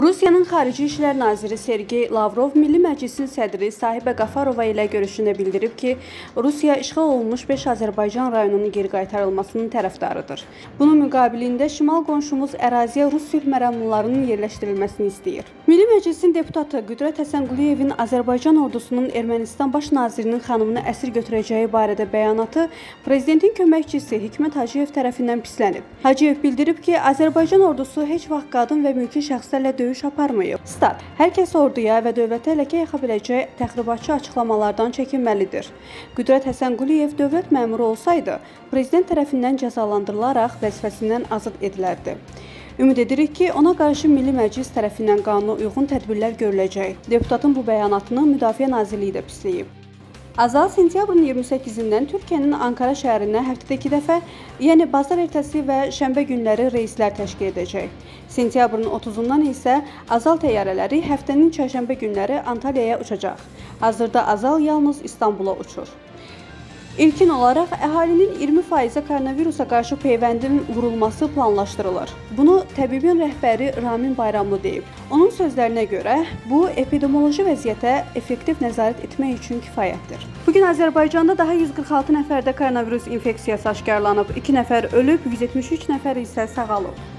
Rusiyanın Xarici İşlər Naziri Sergey Lavrov Milli Məclisin sədri Sahibə Qafarova ilə görüşündə bildirib ki, Rusiya işğal olunmuş 5 Azərbaycan rayonunun geri qaytarılmasının tərəfdarıdır. Bunun müqabilində şimal qonşumuz əraziyə Rus sülh məramlılarının yerləşdirilməsini istəyir. Milli Məclisin deputatı Qüdrət Həsənquliyevin Azərbaycan ordusunun Ermənistan baş nazirinin xanımını əsir götürəcəyi barədə bəyanatı prezidentin köməkçisi Hikmət Hacıyev tərəfindən pislənib. Hacıyev bildirib ki, Azərbaycan ordusu heç vaxt qadın və mülki şəxslərlə döyüş aparmayıb. Stat: Hər kəs orduya və dövlətə ləkə yaxa biləcək təxribatçı açıqlamalardan çəkinməlidir. Qüdrət Həsənquliyev dövlət məmuru olsaydı, prezident tərəfindən cəzalandırılaraq vəzifəsindən azad edilərdi. Ümid edirik ki, ona qarşı Milli Məclis tərəfindən qanuna uyğun tədbirlər görüləcək. Deputatın bu bəyanatını Müdafiə Nazirliyi də pisləyib. Azal sentyabrın 28-dən Türkiyənin Ankara şəhərinə həftədə 2 dəfə, yəni bazar ertəsi və şənbə günləri reyslər təşkil edəcək. Sentyabrın 30-dan isə Azal təyyarələri həftənin çərşənbə günləri Antalyaya uçacaq. Hazırda Azal yalnız İstanbula uçur. İlkin olaraq əhalinin 20%-ə koronavirusa qarşı peyvəndin vurulması planlaşdırılır. Bunu təbibin rəhbəri Ramin Bayramlı deyib. Onun sözlərinə görə, bu epidemioloji vəziyyətə effektiv nəzarət etmək üçün kifayətdir. Bugün Azərbaycanda daha 146 nəfərdə koronavirus infeksiyası aşkarlanıb, 2 nəfər ölüb, 173 nəfər isə sağalıb.